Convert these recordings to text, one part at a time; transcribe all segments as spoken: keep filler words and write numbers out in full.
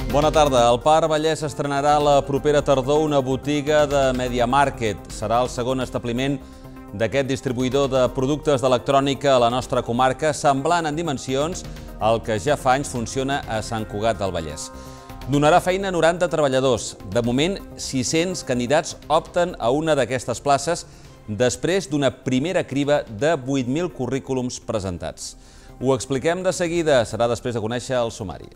Bona tarda. El Parc Vallès estrenarà la propera tardor una botiga de Media Market. Serà el segon establiment d'aquest distribuïdor de productes d'electrònica a la nostra comarca, semblant en dimensions al que ja fa anys funciona a Sant Cugat del Vallès. Donarà feina a noranta treballadors. De moment, sis-cents candidats opten a una d'aquestes places després d'una primera criba de vuit mil currículums presentats. Ho expliquem de seguida, serà després de conèixer el sumari.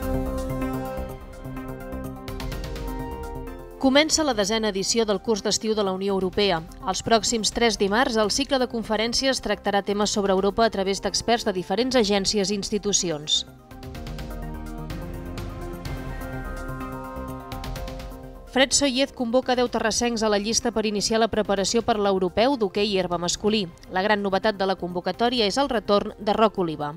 Comença la desena edició del curs d'estiu de la Unió Europea. Els pròxims tres dimarts, el cicle de conferències tractarà temes sobre Europa a través d'experts de diferents agències i institucions. Fred Soyez convoca deu terrassencs a la llista per iniciar la preparació per l'europeu d'hoquei i herba masculí. La gran novetat de la convocatòria és el retorn de Roc Oliva.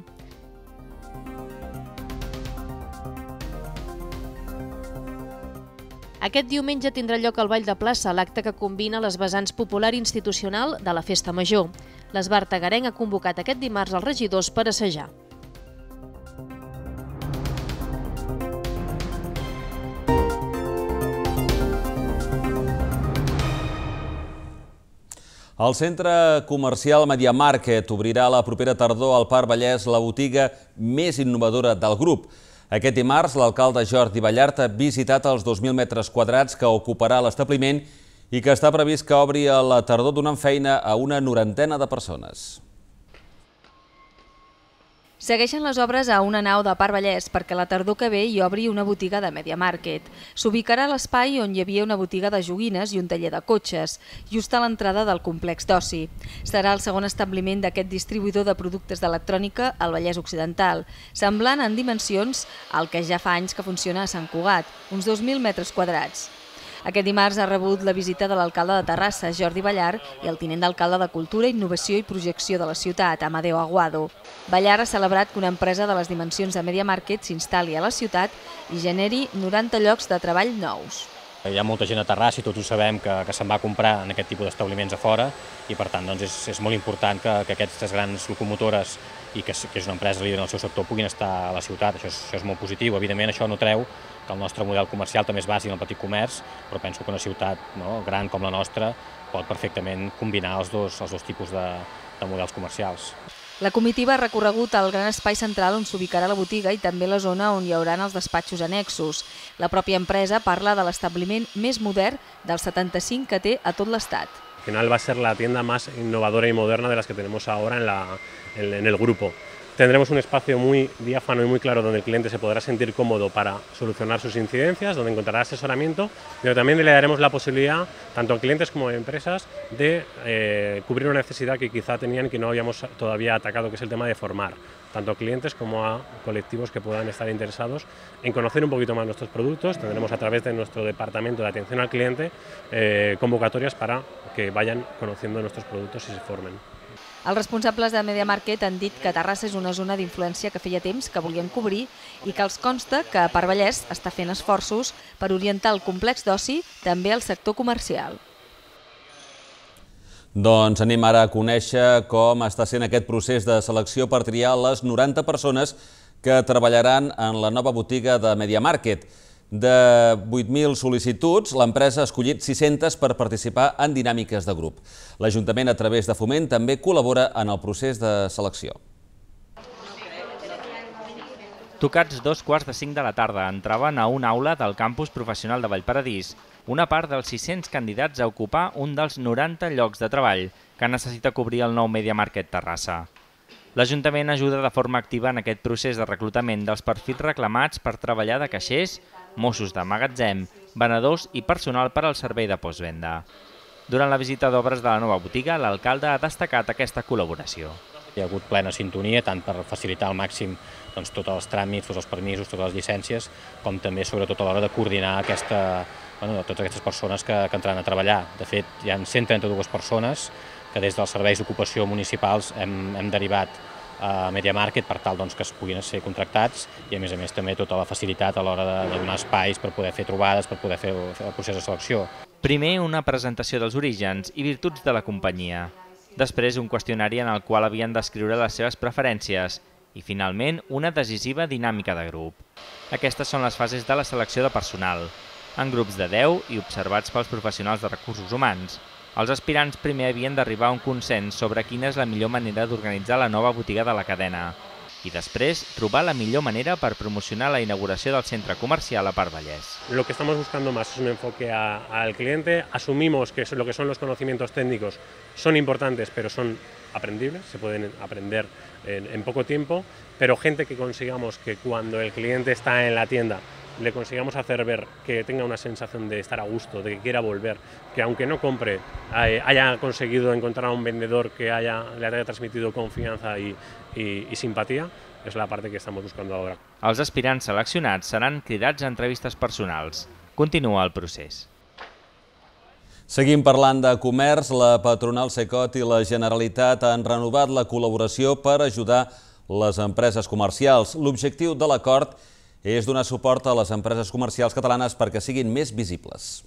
Aquest diumenge tindrà lloc al Ball de Plaça, l'acte que combina les vessants popular i institucional de la Festa Major. L'Esbart Tagarenc ha convocat aquest dimarts els regidors per assajar. El centre comercial Media Market obrirà la propera tardor al Parc Vallès la botiga més innovadora del grup. Aquest dimarts, l'alcalde Jordi Ballart ha visitat els dos mil metres quadrats que ocuparà l'establiment i que està previst que obri a la tardor donant feina a una norantena de persones. Segueixen les obres a una nau de Parc Vallès perquè la tardor que ve hi obri una botiga de Media Market. S'ubicarà a l'espai on hi havia una botiga de joguines i un taller de cotxes, just a l'entrada del complex d'oci. Serà el segon establiment d'aquest distribuïdor de productes d'electrònica al Vallès Occidental, semblant en dimensions al que ja fa anys que funciona a Sant Cugat, uns dos mil metres quadrats. Aquest dimarts ha rebut la visita de l'alcalde de Terrassa, Jordi Ballart, i el tinent d'alcalde de Cultura, Innovació i Projecció de la ciutat, Amadeo Aguado. Ballart ha celebrat que una empresa de les dimensions de Media Market s'instal·li a la ciutat i generi noranta llocs de treball nous. Hi ha molta gent a Terrassa i tots ho sabem que, que se'n va a comprar en aquest tipus d'establiments a fora i per tant doncs, és, és molt important que, que aquestes grans locomotores i que, que és una empresa líder en el seu sector puguin estar a la ciutat. Això és, això és molt positiu. Evidentment això no treu que el nostre model comercial també es basi en el petit comerç, però penso que una ciutat no, gran com la nostra pot perfectament combinar els dos, els dos tipus de, de models comercials. La comitiva ha recorregut el gran espai central on s'ubicarà la botiga i també la zona on hi haurà els despatxos annexos. La pròpia empresa parla de l'establiment més modern dels setanta-cinc que té a tot l'estat. Al final va a ser la tienda más innovadora y moderna de las que tenemos ahora en, la, en, en el grupo. Tendremos un espacio muy diáfano y muy claro donde el cliente se podrá sentir cómodo para solucionar sus incidencias, donde encontrará asesoramiento, pero también le daremos la posibilidad, tanto a clientes como a empresas, de eh, cubrir una necesidad que quizá tenían y que no habíamos todavía atacado, que es el tema de formar, tanto a clientes como a colectivos que puedan estar interesados en conocer un poquito más nuestros productos. Tendremos a través de nuestro departamento de atención al cliente eh, convocatorias para que vayan conociendo nuestros productos y se formen. Els responsables de Media Market han dit que Terrassa és una zona d'influència que feia temps que volien cobrir i que els consta que Parc Vallès està fent esforços per orientar el complex d'oci també al sector comercial. Doncs anem ara a conèixer com està sent aquest procés de selecció per triar les noranta persones que treballaran en la nova botiga de Media Market. De vuit mil sol·licituds, l'empresa ha escollit sis-centes per participar en dinàmiques de grup. L'Ajuntament, a través de Foment, també col·labora en el procés de selecció. Tocats dos quarts de cinc de la tarda, entraven a una aula del campus professional de Vallparadís, una part dels sis-cents candidats a ocupar un dels noranta llocs de treball que necessita cobrir el nou Media Market Terrassa. L'Ajuntament ajuda de forma activa en aquest procés de reclutament dels perfils reclamats per treballar de caixers, mossos de magatzem, venedors i personal per al servei de postvenda. Durant la visita d'obres de la nova botiga, l'alcalde ha destacat aquesta col·laboració. Hi ha hagut plena sintonia, tant per facilitar al màxim doncs, tots els tràmits, tots els permisos, totes les llicències, com també sobretot a l'hora de coordinar aquesta, bueno, totes aquestes persones que, que entraran a treballar. De fet, hi ha cent trenta-dues persones que des dels serveis d'ocupació municipals hem, hem derivat a Media Market per tal doncs, que es puguin ser contractats i a més a més també tota la facilitat a l'hora de, de donar espais per poder fer trobades, per poder fer el, fer el procés de selecció. Primer una presentació dels orígens i virtuts de la companyia. Després un qüestionari en el qual havien d'escriure les seves preferències i finalment una decisiva dinàmica de grup. Aquestes són les fases de la selecció de personal, en grups de deu i observats pels professionals de recursos humans. Els aspirants primer havien d'arribar a un consens sobre quina és la millor manera d'organitzar la nova botiga de la cadena i després trobar la millor manera per promocionar la inauguració del centre comercial a Parc Vallès. Lo que estamos buscando más es un enfoque a, al cliente. Asumimos que lo que son los conocimientos técnicos son importantes, pero son aprendibles, se pueden aprender en, en poco tiempo, pero gente que consigamos que cuando el cliente está en la tienda le consigamos hacer ver que tenga una sensación de estar a gusto, de que quiera volver, que aunque no compre, haya conseguido encontrar a un vendedor que haya, le haya transmitido confianza y, y, y simpatía, és la part que estem buscant ara. Els aspirants seleccionats seran cridats a entrevistes personals. Continua el procés. Seguim parlant de comerç. La patronal Secot i la Generalitat han renovat la col·laboració per ajudar les empreses comercials. L'objectiu de l'acord és donar suport a les empreses comercials catalanes perquè siguin més visibles.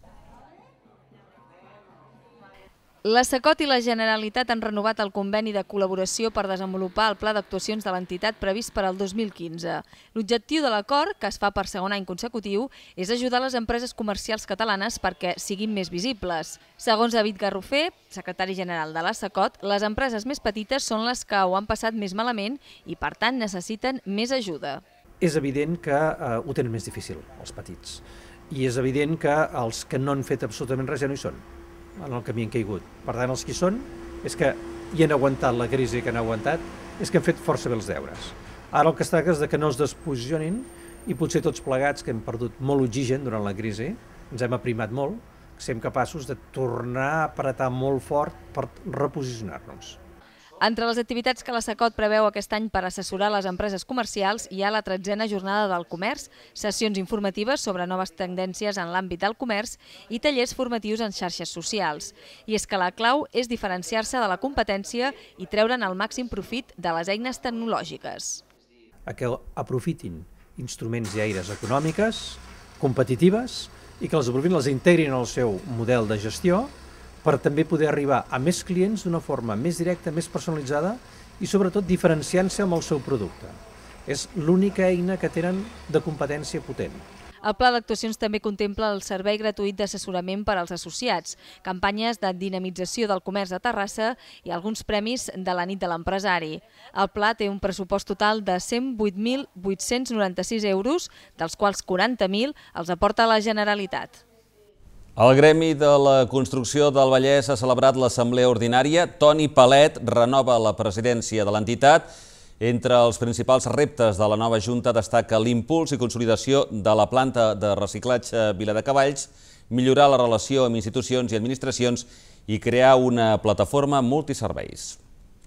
La Secot i la Generalitat han renovat el conveni de col·laboració per desenvolupar el pla d'actuacions de l'entitat previst per al dos mil quinze. L'objectiu de l'acord, que es fa per segon any consecutiu, és ajudar les empreses comercials catalanes perquè siguin més visibles. Segons David Garrofer, secretari general de la Secot, les empreses més petites són les que ho han passat més malament i, per tant, necessiten més ajuda. És evident que eh, ho tenen més difícil, els petits. I és evident que els que no han fet absolutament res ja no hi són, en el camí han caigut. Per tant, els que hi són és que hi han aguantat la crisi que han aguantat, és que han fet força bé els deures. Ara el que es tracta és que no es desposicionin i potser tots plegats, que hem perdut molt oxigen durant la crisi, ens hem aprimat molt, que siguem capaços de tornar a apretar molt fort per reposicionar-nos. Entre les activitats que la Secot preveu aquest any per assessorar les empreses comercials hi ha la tretzena jornada del comerç, sessions informatives sobre noves tendències en l'àmbit del comerç i tallers formatius en xarxes socials. I és que la clau és diferenciar-se de la competència i treure'n el màxim profit de les eines tecnològiques. A que aprofitin instruments i eines econòmiques, competitives, i que els aprofitin, les integrin en el seu model de gestió, per també poder arribar a més clients d'una forma més directa, més personalitzada i sobretot diferenciant-se amb el seu producte. És l'única eina que tenen de competència potent. El pla d'actuacions també contempla el servei gratuït d'assessorament per als associats, campanyes de dinamització del comerç a Terrassa i alguns premis de la nit de l'empresari. El pla té un pressupost total de cent vuit mil vuit-cents noranta-sis euros, dels quals quaranta mil els aporta la Generalitat. El Gremi de la Construcció del Vallès ha celebrat l'assemblea ordinària. Toni Palet renova la presidència de l'entitat. Entre els principals reptes de la nova Junta destaca l'impuls i consolidació de la planta de reciclatge Viladecavalls, millorar la relació amb institucions i administracions i crear una plataforma multiserveis.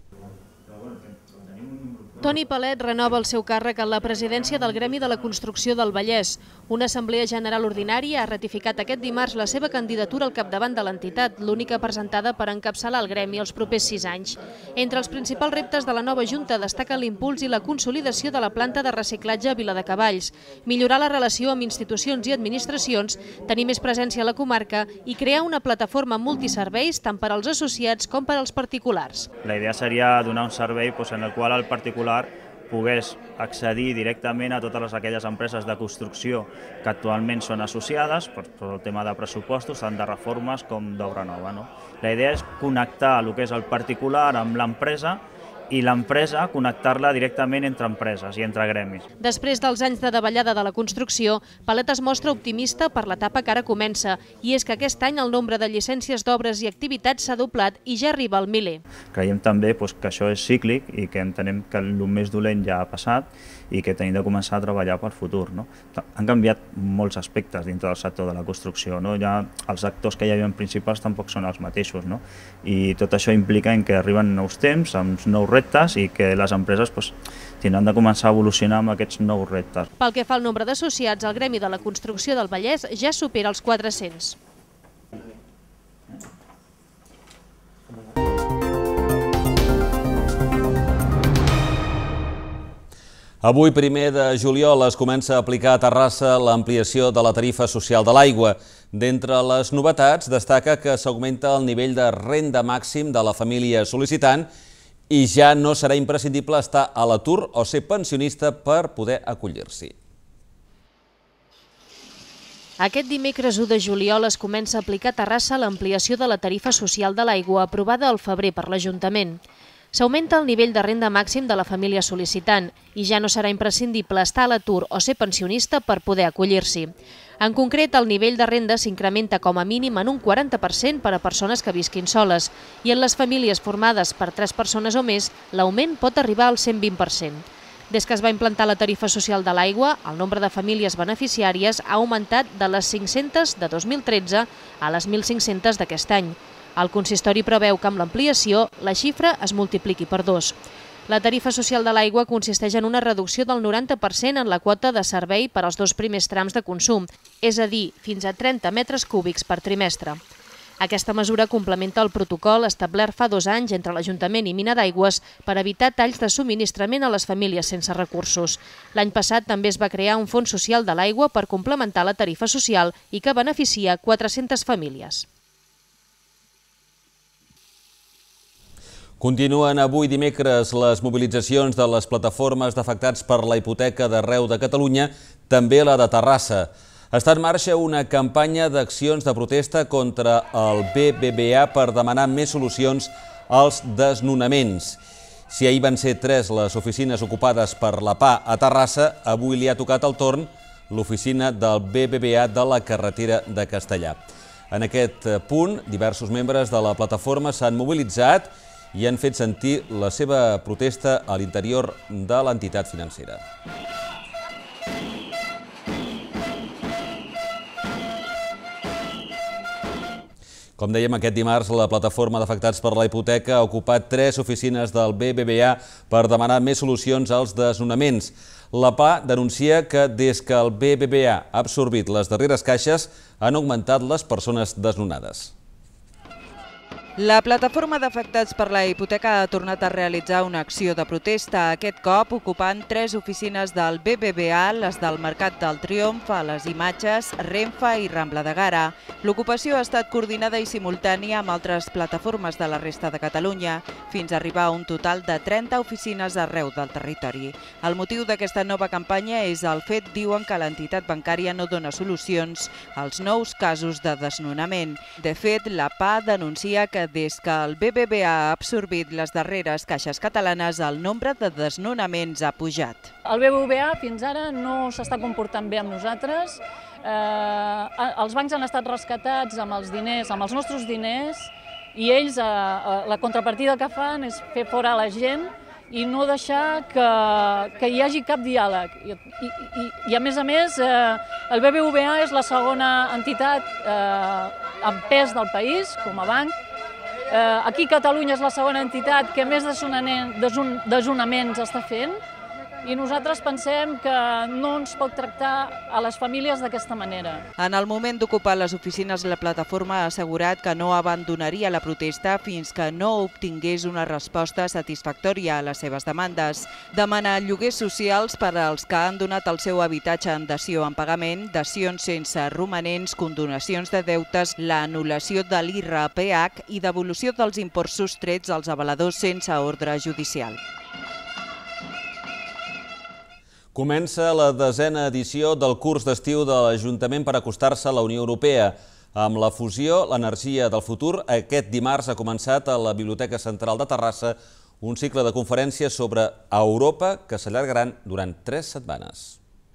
Toni Palet renova el seu càrrec en la presidència del Gremi de la Construcció del Vallès. Una assemblea general ordinària ha ratificat aquest dimarts la seva candidatura al capdavant de l'entitat, l'única presentada per encapçalar el Gremi els propers sis anys. Entre els principals reptes de la nova Junta destaca l'impuls i la consolidació de la planta de reciclatge a Viladecavalls, millorar la relació amb institucions i administracions, tenir més presència a la comarca i crear una plataforma multiserveis tant per als associats com per als particulars. La idea seria donar un servei en el qual el particular pogués accedir directament a totes aquelles empreses de construcció que actualment són associades per el tema de pressupostos, tant de reformes com d'obra nova. La idea és connectar el que és el particular amb l'empresa i l'empresa connectar-la directament entre empreses i entre gremis. Després dels anys de davallada de la construcció, Palet es mostra optimista per l'etapa que ara comença, i és que aquest any el nombre de llicències d'obres i activitats s'ha doblat i ja arriba al miler. Creiem també que això és cíclic i que entenem que el més dolent ja ha passat i que tenim de començar a treballar pel futur. Han canviat molts aspectes dintre del sector de la construcció. Ja els actors que hi havia principals tampoc són els mateixos. I tot això implica que arriben nous temps, amb nous reptes i que les empreses tindran de començar a evolucionar amb aquests nous reptes. Pel que fa al nombre d'associats, el Gremi de la Construcció del Vallès ja supera els quatre-cents. Avui, primer de juliol, es comença a aplicar a Terrassa l'ampliació de la tarifa social de l'aigua. D'entre les novetats, destaca que s'augmenta el nivell de renda màxim de la família sol·licitant i ja no serà imprescindible estar a l'atur o ser pensionista per poder acollir-s'hi. Aquest dimecres u de juliol es comença a aplicar a Terrassa l'ampliació de la tarifa social de l'aigua aprovada al febrer per l'Ajuntament. S'augmenta el nivell de renda màxim de la família sol·licitant i ja no serà imprescindible estar a l'atur o ser pensionista per poder acollir-s'hi. En concret, el nivell de renda s'incrementa com a mínim en un quaranta per cent per a persones que visquin soles i en les famílies formades per tres persones o més l'augment pot arribar al cent vint per cent. Des que es va implantar la tarifa social de l'aigua, el nombre de famílies beneficiàries ha augmentat de les cinc-centes de dos mil tretze a les mil cinc-centes d'aquest any. El consistori preveu que amb l'ampliació la xifra es multipliqui per dos. La tarifa social de l'aigua consisteix en una reducció del noranta per cent en la quota de servei per als dos primers trams de consum, és a dir, fins a trenta metres cúbics per trimestre. Aquesta mesura complementa el protocol establert fa dos anys entre l'Ajuntament i Mina d'Aigües per evitar talls de subministrament a les famílies sense recursos. L'any passat també es va crear un fons social de l'aigua per complementar la tarifa social i que beneficia quatre-centes famílies. Continuen avui dimecres les mobilitzacions de les plataformes d'afectats per la hipoteca d'arreu de Catalunya, també la de Terrassa. Està en marxa una campanya d'accions de protesta contra el B B V A per demanar més solucions als desnonaments. Si ahir van ser tres les oficines ocupades per la P A a Terrassa, avui li ha tocat el torn l'oficina del B B V A de la carretera de Castellà. En aquest punt, diversos membres de la plataforma s'han mobilitzat i han fet sentir la seva protesta a l'interior de l'entitat financera. Com dèiem, aquest dimarts la plataforma d'afectats per la hipoteca ha ocupat tres oficines del B B V A per demanar més solucions als desnonaments. La P A denuncia que des que el B B V A ha absorbit les darreres caixes han augmentat les persones desnonades. La plataforma d'afectats per la hipoteca ha tornat a realitzar una acció de protesta, aquest cop ocupant tres oficines del B B V A, les del Mercat del Triomf, a les Imatges, Renfe i Rambla de Gara. L'ocupació ha estat coordinada i simultània amb altres plataformes de la resta de Catalunya, fins a arribar a un total de trenta oficines arreu del territori. El motiu d'aquesta nova campanya és el fet, diuen, que l'entitat bancària no dona solucions als nous casos de desnonament. De fet, la P A denuncia que des que el B B V A ha absorbit les darreres caixes catalanes, el nombre de desnonaments ha pujat. El B B V A fins ara no s'està comportant bé amb nosaltres. Eh, els bancs han estat rescatats amb els diners, amb els nostres diners, i ells, eh, la contrapartida que fan és fer fora la gent i no deixar que, que hi hagi cap diàleg. I, i, i a més a més, eh, el B B V A és la segona entitat eh, amb pes del país, com a banc. Aquí Catalunya és la segona entitat que més desnonaments està fent i nosaltres pensem que no ens pot tractar a les famílies d'aquesta manera. En el moment d'ocupar les oficines, la plataforma ha assegurat que no abandonaria la protesta fins que no obtingués una resposta satisfactòria a les seves demandes. Demana lloguers socials per als que han donat el seu habitatge en dació en pagament, dacions sense romanents, condonacions de deutes, l'anul·lació de l'I R P H i devolució dels imports sostrets als avaladors sense ordre judicial. Comença la desena edició del curs d'estiu de l'Ajuntament per acostar-se a la Unió Europea. Amb la fusió, l'energia del futur, aquest dimarts ha començat a la Biblioteca Central de Terrassa un cicle de conferències sobre Europa que s'allargaran durant tres setmanes.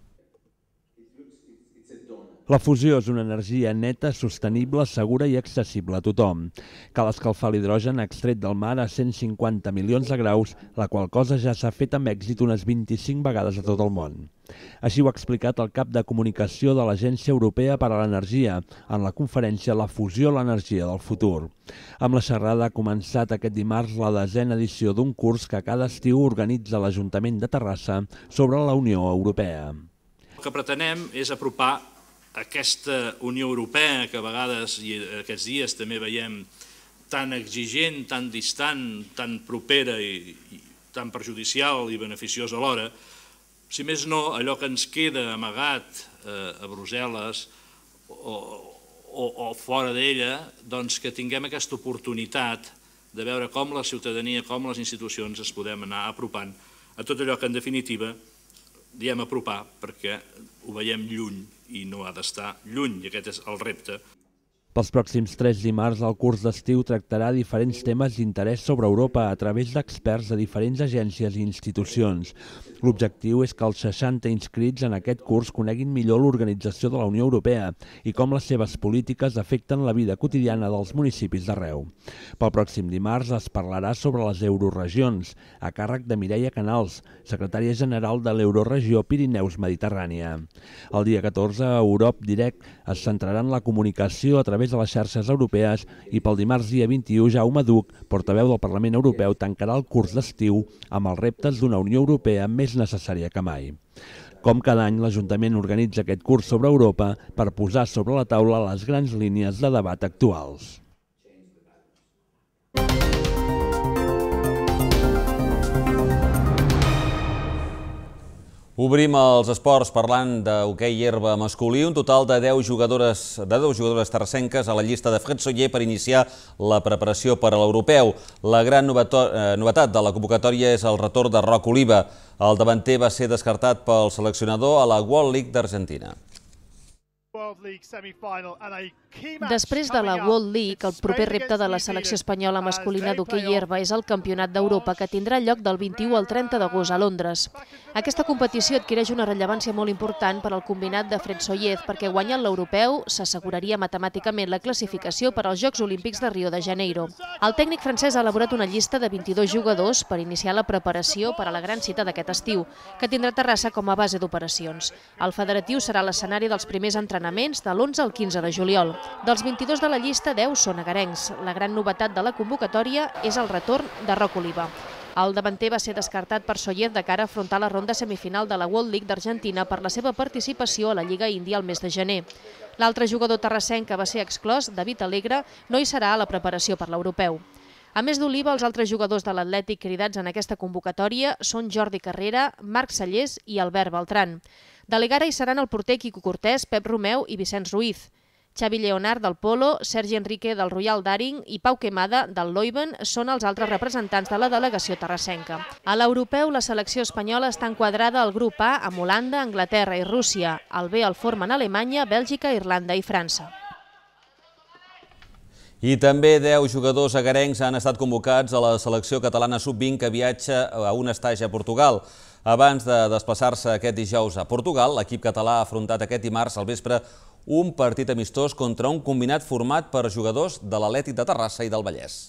La fusió és una energia neta, sostenible, segura i accessible a tothom. Cal escalfar l'hidrogen extret del mar a cent cinquanta milions de graus, la qual cosa ja s'ha fet amb èxit unes vint-i-cinc vegades a tot el món. Així ho ha explicat el cap de comunicació de l'Agència Europea per a l'Energia en la conferència La fusió, l'energia del futur. Amb la xerrada ha començat aquest dimarts la desena edició d'un curs que cada estiu organitza l'Ajuntament de Terrassa sobre la Unió Europea. El que pretenem és apropar aquesta Unió Europea que a vegades i aquests dies també veiem tan exigent, tan distant, tan propera i, i tan perjudicial i beneficiosa alhora, si més no, allò que ens queda amagat eh, a Brussel·les o, o, o fora d'ella, doncs que tinguem aquesta oportunitat de veure com la ciutadania, com les institucions es podem anar apropant a tot allò que en definitiva diem apropar perquè ho veiem lluny. i no ha d'estar lluny, i aquest és el repte. Pels pròxims tres dimarts, el curs d'estiu tractarà diferents temes d'interès sobre Europa a través d'experts de diferents agències i institucions. L'objectiu és que els seixanta inscrits en aquest curs coneguin millor l'organització de la Unió Europea i com les seves polítiques afecten la vida quotidiana dels municipis d'arreu. Pel pròxim dimarts es parlarà sobre les euroregions, a càrrec de Mireia Canals, secretària general de l'Euroregió Pirineus-Mediterrània. El dia catorze, a Europe Direct es centrarà en la comunicació a través de les xarxes europees i pel dimarts dia vint-i-u, Jaume Duch, portaveu del Parlament Europeu, tancarà el curs d'estiu amb els reptes d'una Unió Europea més necessària que mai. Com cada any, l'Ajuntament organitza aquest curs sobre Europa per posar sobre la taula les grans línies de debat actuals. Obrim els esports parlant d'hoquei herba masculí, un total de deu jugadores de deu jugadores terrassenques a la llista de Fred Soller per iniciar la preparació per a l'europeu. La gran novetat de la convocatòria és el retorn de Roc Oliva. El davanter va ser descartat pel seleccionador a la World League d'Argentina. Després de la World League, el proper repte de la selecció espanyola masculina d'hoquei herba és el Campionat d'Europa, que tindrà lloc del vint-i-u al trenta d'agost a Londres. Aquesta competició adquireix una rellevància molt important per al combinat de Fred Soller, perquè guanyant l'europeu s'asseguraria matemàticament la classificació per als Jocs Olímpics de Rio de Janeiro. El tècnic francès ha elaborat una llista de vint-i-dos jugadors per iniciar la preparació per a la gran cita d'aquest estiu, que tindrà Terrassa com a base d'operacions. El federatiu serà l'escenari dels primers entrenaments de l'onze al quinze de juliol. Dels vint-i-dos de la llista, deu són agarencs. La gran novetat de la convocatòria és el retorn de Roc Oliva. El davanter va ser descartat per Soller de cara a afrontar la ronda semifinal de la World League d'Argentina per la seva participació a la Lliga Índia el mes de gener. L'altre jugador terrassenc que va ser exclòs, David Alegre, no hi serà a la preparació per l'europeu. A més d'Oliva, els altres jugadors de l'Atlètic cridats en aquesta convocatòria són Jordi Carrera, Marc Sallés i Albert Beltran. De l'Egara hi seran el porter Quico Cortés, Pep Romeu i Vicenç Ruiz. Xavi Leonard del Polo, Sergi Enrique del Royal Daring i Pau Quemada del Leuven són els altres representants de la delegació terrassenca. A l'europeu, la selecció espanyola està enquadrada al grup A amb Holanda, Anglaterra i Rússia. El B el formen Alemanya, Bèlgica, Irlanda i França. I també deu jugadors agarencs han estat convocats a la selecció catalana sub vint que viatja a un estatge a Portugal. Abans de desplaçar-se aquest dijous a Portugal, l'equip català ha afrontat aquest dimarts al vespre un partit amistós contra un combinat format per jugadors de l'Atlètic de Terrassa i del Vallès.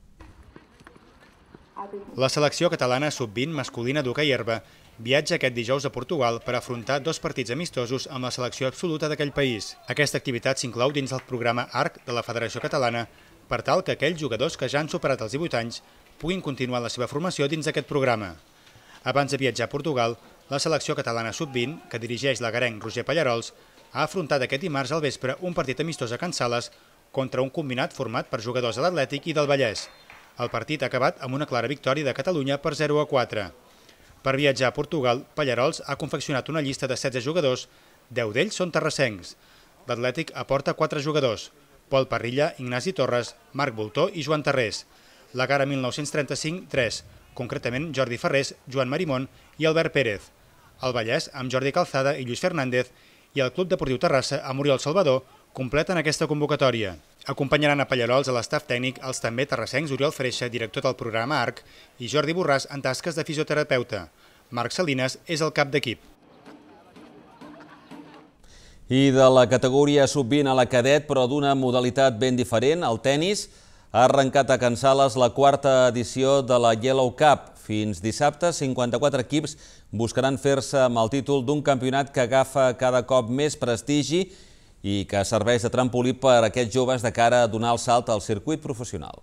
La selecció catalana sub vint masculina d'hoquei herba viatja aquest dijous a Portugal per afrontar dos partits amistosos amb la selecció absoluta d'aquell país. Aquesta activitat s'inclou dins del programa ARC de la Federació Catalana per tal que aquells jugadors que ja han superat els divuit anys puguin continuar la seva formació dins d'aquest programa. Abans de viatjar a Portugal, la selecció catalana sub vint, que dirigeix l'agarenc Roger Pallarols, ha afrontat aquest dimarts al vespre un partit amistós a Can Sales contra un combinat format per jugadors de l'Atlètic i del Vallès. El partit ha acabat amb una clara victòria de Catalunya per zero a quatre. Per viatjar a Portugal, Pallarols ha confeccionat una llista de setze jugadors, deu d'ells són terrassencs. L'Atlètic aporta quatre jugadors, Pol Parrilla, Ignasi Torres, Marc Voltó i Joan Tarrés. L'Egara mil nou-cents trenta-cinc, tres, concretament Jordi Ferrés, Joan Marimón i Albert Pérez. El Vallès, amb Jordi Calzada i Lluís Fernández, i el Club Deportiu Terrassa, amb Oriol Salvador, completen aquesta convocatòria. Acompanyaran a Pallarols a l'estaf tècnic els també terrassencs Oriol Freixa, director del programa ARC, i Jordi Borràs en tasques de fisioterapeuta. Marc Salinas és el cap d'equip. I de la categoria sub vint a la cadet, però d'una modalitat ben diferent, el tennis, ha arrencat a Can Sales la quarta edició de la Yellow Cup. Fins dissabte, cinquanta-quatre equips buscaran fer-se amb el títol d'un campionat que agafa cada cop més prestigi i que serveix de trampolí per a aquests joves de cara a donar el salt al circuit professional.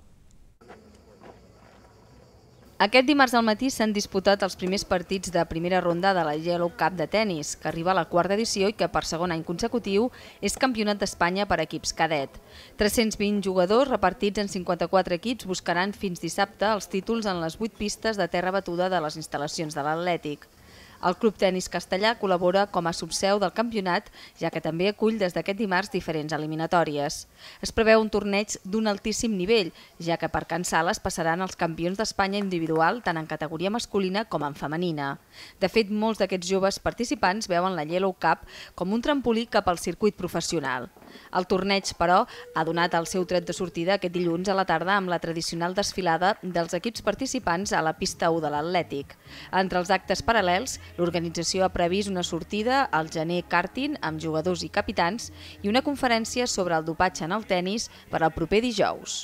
Aquest dimarts al matí s'han disputat els primers partits de primera ronda de la Yellow Cup de tennis, que arriba a la quarta edició i que per segon any consecutiu és campionat d'Espanya per equips cadet. tres-cents vint jugadors repartits en cinquanta-quatre equips buscaran fins dissabte els títols en les vuit pistes de terra batuda de les instal·lacions de l'Atlètic. El Club Tenis Castellà col·labora com a subseu del campionat, ja que també acull des d'aquest dimarts diferents eliminatòries. Es preveu un torneig d'un altíssim nivell, ja que per Can Sales passaran els campions d'Espanya individual tant en categoria masculina com en femenina. De fet, molts d'aquests joves participants veuen la Yellow Cup com un trampolí cap al circuit professional. El torneig, però, ha donat el seu tret de sortida aquest dilluns a la tarda amb la tradicional desfilada dels equips participants a la pista u de l'Atlètic. Entre els actes paral·lels, l'organització ha previst una sortida al gener karting amb jugadors i capitans i una conferència sobre el dopatge en el tenis per al proper dijous.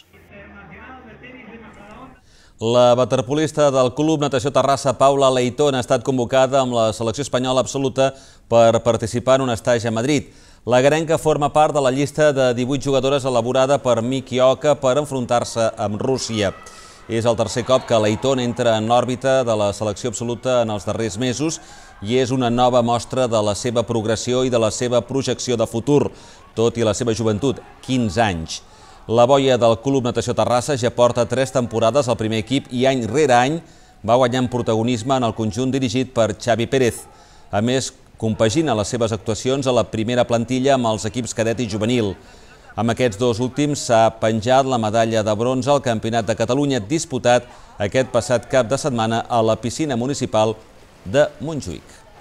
La waterpolista del Club Natació Terrassa, Paula Leitón, ha estat convocada amb la selecció espanyola absoluta per participar en un estatge a Madrid. La garenca forma part de la llista de divuit jugadores elaborada per Miki Oka per enfrontar-se amb Rússia. És el tercer cop que Leitón entra en l'òrbita de la selecció absoluta en els darrers mesos i és una nova mostra de la seva progressió i de la seva projecció de futur, tot i la seva joventut, quinze anys. La boia del Club Natació Terrassa ja porta tres temporades al primer equip i any rere any va guanyant protagonisme en el conjunt dirigit per Xavi Pérez. A més, compagina les seves actuacions a la primera plantilla amb els equips cadet i juvenil. Amb aquests dos últims s'ha penjat la medalla de bronze al Campionat de Catalunya disputat aquest passat cap de setmana a la piscina municipal de Montjuïc.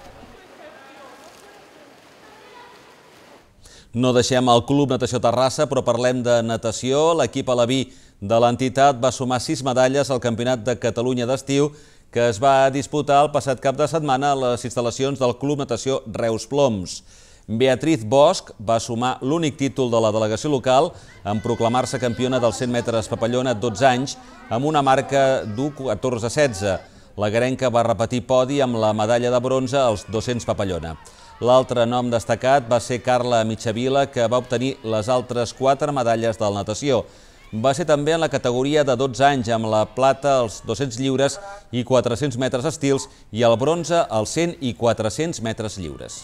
No deixem el Club Natació Terrassa, però parlem de natació. L'equip alaví de l'entitat va sumar sis medalles al Campionat de Catalunya d'estiu que es va disputar el passat cap de setmana a les instal·lacions del Club Natació Reus Ploms. Beatriz Bosch va sumar l'únic títol de la delegació local en proclamar-se campiona dels cent metres papallona dotze anys amb una marca d'u catorze setze. La garenca va repetir podi amb la medalla de bronze als dos-cents papallona. L'altre nom destacat va ser Carla Mitjavila, que va obtenir les altres quatre medalles del natació. Va ser també en la categoria de dotze anys, amb la plata als dos-cents lliures i quatre-cents metres estils i el bronze als cent i quatre-cents metres lliures.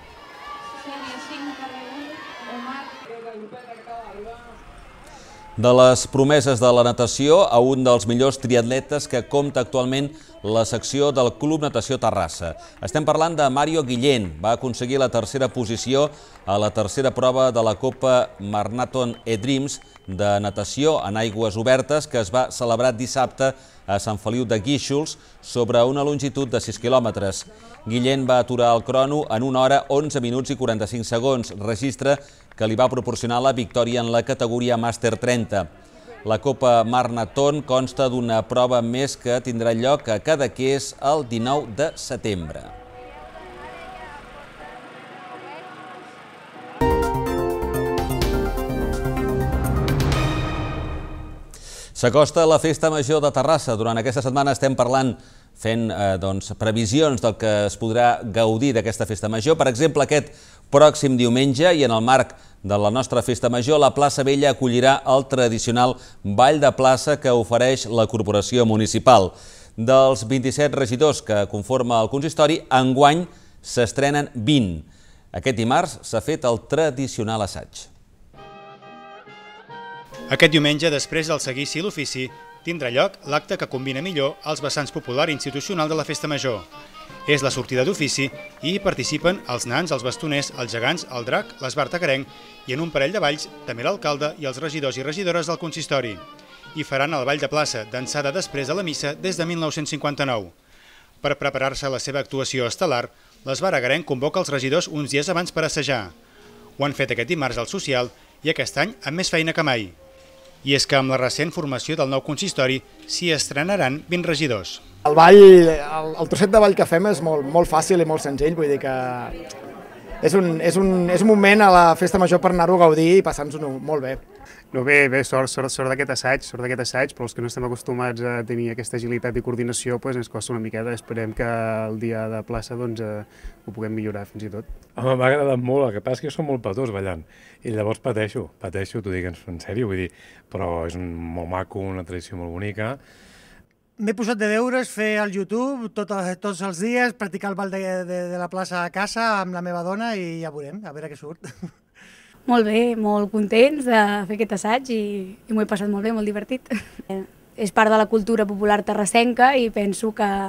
De les promeses de la natació a un dels millors triatletes que compta actualment la secció del Club Natació Terrassa. Estem parlant de Mario Guillén. Va aconseguir la tercera posició a la tercera prova de la Copa Marnaton eDreams de natació en aigües obertes que es va celebrar dissabte a Sant Feliu de Guíxols sobre una longitud de sis quilòmetres. Guillén va aturar el crono en una hora, onze minuts i quaranta-cinc segons, registre que li va proporcionar la victòria en la categoria Màster trenta. La Copa Marnaton consta d'una prova més que tindrà lloc a Cadaqués el dinou de setembre. S'acosta la Festa Major de Terrassa. Durant aquesta setmana estem parlant, fent eh, doncs, previsions del que es podrà gaudir d'aquesta Festa Major. Per exemple, aquest pròxim diumenge i en el marc de la nostra Festa Major, la plaça Vella acollirà el tradicional ball de plaça que ofereix la Corporació Municipal. Dels vint-i-set regidors que conforma el consistori, enguany s'estrenen vint. Aquest dimarts s'ha fet el tradicional assaig. Aquest diumenge, després del seguici i l'ofici, tindrà lloc l'acte que combina millor els vessants popular i institucional de la Festa Major. És la sortida d'ofici i hi participen els nans, els bastoners, els gegants, el drac, l'esbart agarenc i en un parell de balls també l'alcalde i els regidors i regidores del consistori. Hi faran el ball de plaça, dansada després de la missa des de mil nou-cents cinquanta-nou. Per preparar-se a la seva actuació estel·lar, l'esbart agarenc convoca els regidors uns dies abans per assajar. Ho han fet aquest dimarts al social i aquest any amb més feina que mai. I és que amb la recent formació del nou consistori s'hi estrenaran vint regidors. El ball, el, el trosset de ball que fem és molt, molt fàcil i molt senzill, vull dir que és un, és un, és un moment a la Festa Major per anar-ho a gaudir i passar-nos-ho molt bé. No, bé, bé, sort, sort, sort d'aquest assaig, sort d'aquest assaig, però els que no estem acostumats a tenir aquesta agilitat i coordinació doncs ens costa una miqueta. Esperem que el dia de plaça doncs, eh, ho puguem millorar fins i tot. Home, m'ha agradat molt, el que passa és que som molt petós ballant i llavors pateixo, pateixo, t'ho dic en sèrio, vull dir, però és un molt maco, una tradició molt bonica. M'he posat de deures, fer al YouTube tot, tots els dies, practicar el ball de, de, de la plaça a casa amb la meva dona i ja veurem, a veure què surt. Molt bé, molt contents de fer aquest assaig i, i m'ho he passat molt bé, molt divertit. És part de la cultura popular terrassenca i penso que,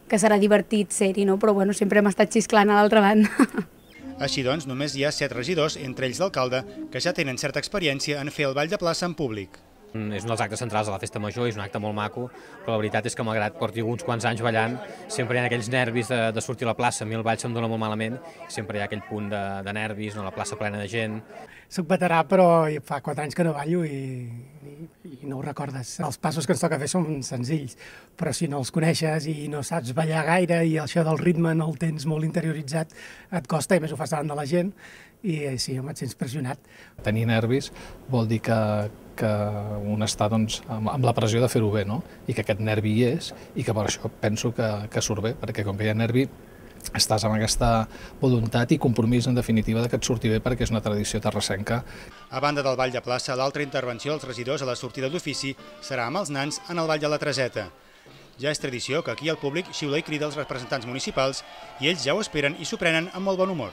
que serà divertit ser-hi, no? Però bueno, sempre hem estat xisclant a l'altra banda. Així doncs, només hi ha set regidors, entre ells l'alcalde, que ja tenen certa experiència en fer el ball de plaça en públic. És un dels actes centrals de la festa major, és un acte molt maco, però la veritat és que malgrat porti uns quants anys ballant, sempre hi ha aquells nervis de, de sortir a la plaça. A mi el ball se'm dona molt malament, sempre hi ha aquell punt de, de nervis, no? La plaça plena de gent. Soc veterà, però fa quatre anys que no ballo i, i, i no ho recordes. Els passos que ens toca fer són senzills, però si no els coneixes i no saps ballar gaire i això del ritme no el tens molt interioritzat, et costa, i més ho fas davant de la gent, i sí, em vaig sents pressionat. Tenir nervis vol dir que, que un està doncs, amb, amb la pressió de fer-ho bé, no? I que aquest nervi hi és i que per això penso que, que surt bé, perquè com que hi ha nervi estàs amb aquesta voluntat i compromís en definitiva de que et surti bé perquè és una tradició terrassenca. A banda del ball de plaça, l'altra intervenció dels regidors a la sortida d'ofici serà amb els nans en el ball de la Treseta. Ja és tradició que aquí el públic xiula i crida els representants municipals i ells ja ho esperen i s'ho prenen amb molt bon humor.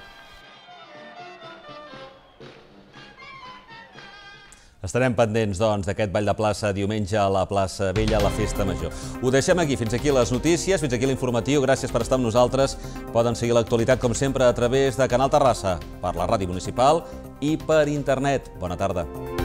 Estarem pendents, doncs, d'aquest ball de plaça diumenge a la plaça Vella, a la Festa Major. Ho deixem aquí. Fins aquí les notícies, fins aquí l'informatiu. Gràcies per estar amb nosaltres. Poden seguir l'actualitat, com sempre, a través de Canal Terrassa, per la ràdio municipal i per internet. Bona tarda.